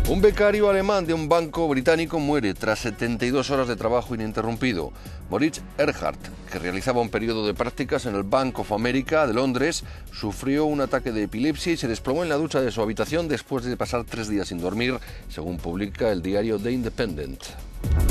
Un becario alemán de un banco británico muere tras 72 horas de trabajo ininterrumpido. Moritz Erhardt, que realizaba un periodo de prácticas en el Bank of America de Londres, sufrió un ataque de epilepsia y se desplomó en la ducha de su habitación después de pasar 3 días sin dormir, según publica el diario The Independent.